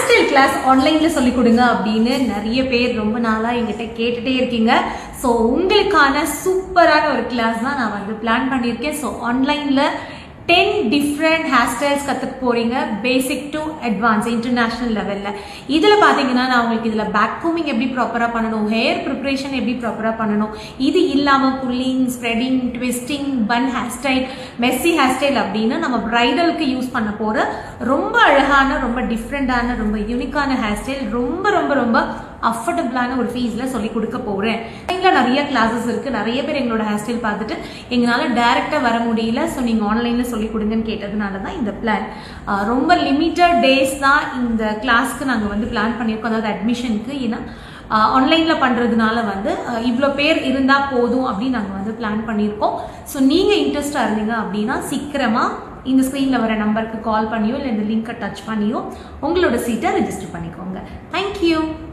Style class ஆன்லைன்ல சொல்லி கொடுங்க அப்படின்னு நிறைய பேர் ரொம்ப நாளா என்கிட்ட கேட்டுட்டே இருக்கீங்க. ஸோ உங்களுக்கான சூப்பரான ஒரு கிளாஸ் தான் நான் வந்து பிளான் பண்ணியிருக்கேன். ஸோ ஆன்லைன்ல 10 different hairstyles கத்துக்க போறீங்க, பேசிக் டு அட்வான்ஸ் இன்டர்நேஷனல் லெவல்ல. இதுல பாத்தீங்கன்னா நான் உங்களுக்கு இதுல பேக் கோமிங் எப்படி ப்ராப்பரா பண்ணணும், ஹேர் ப்ரிப்பரேஷன் எப்படி ப்ராப்பரா பண்ணணும், இது இல்லாம pulling, spreading, twisting, bun hair style, messy hair style அப்படின்னு நம்ம பிரைடலுக்கு யூஸ் பண்ண போற ரொம்ப அழகான, ரொம்ப டிஃப்ரெண்டான, ரொம்ப யூனிக்கான ஹேர் ஸ்டைல் ரொம்ப ரொம்ப ரொம்ப அஃபோர்டபுளான ஒரு ஃபீஸ்ல சொல்லி கொடுக்க போறேன். நிறைய கிளாஸஸ் இருக்கு. நிறைய பேர் எங்களோட ஹேர் ஸ்டைல் பார்த்துட்டு எங்களால டைரக்டா வர முடியல, ஸோ நீங்க ஆன்லைன்ல சொல்லி கொடுங்கன்னு கேட்டதுனால தான் இந்த பிளான். ரொம்ப லிமிட்டட் டேஸ் தான் இந்த கிளாஸ்க்கு நாங்கள் வந்து பிளான் பண்ணியிருக்கோம், அதாவது அட்மிஷனுக்கு. ஏன்னா ஆன்லைன்ல பண்றதுனால வந்து இவ்வளோ பேர் இருந்தா போதும் அப்படின்னு நாங்கள் வந்து பிளான் பண்ணியிருக்கோம். ஸோ நீங்க இன்ட்ரெஸ்டா இருந்தீங்க அப்படின்னா சீக்கிரமா இந்த ஸ்க்ரீன்ல வர நம்பருக்கு கால் பண்ணியோ இல்லை இந்த லிங்கை டச் பண்ணியோ உங்களோட சீட்டை ரெஜிஸ்டர் பண்ணிக்கோங்க. தேங்க்யூ.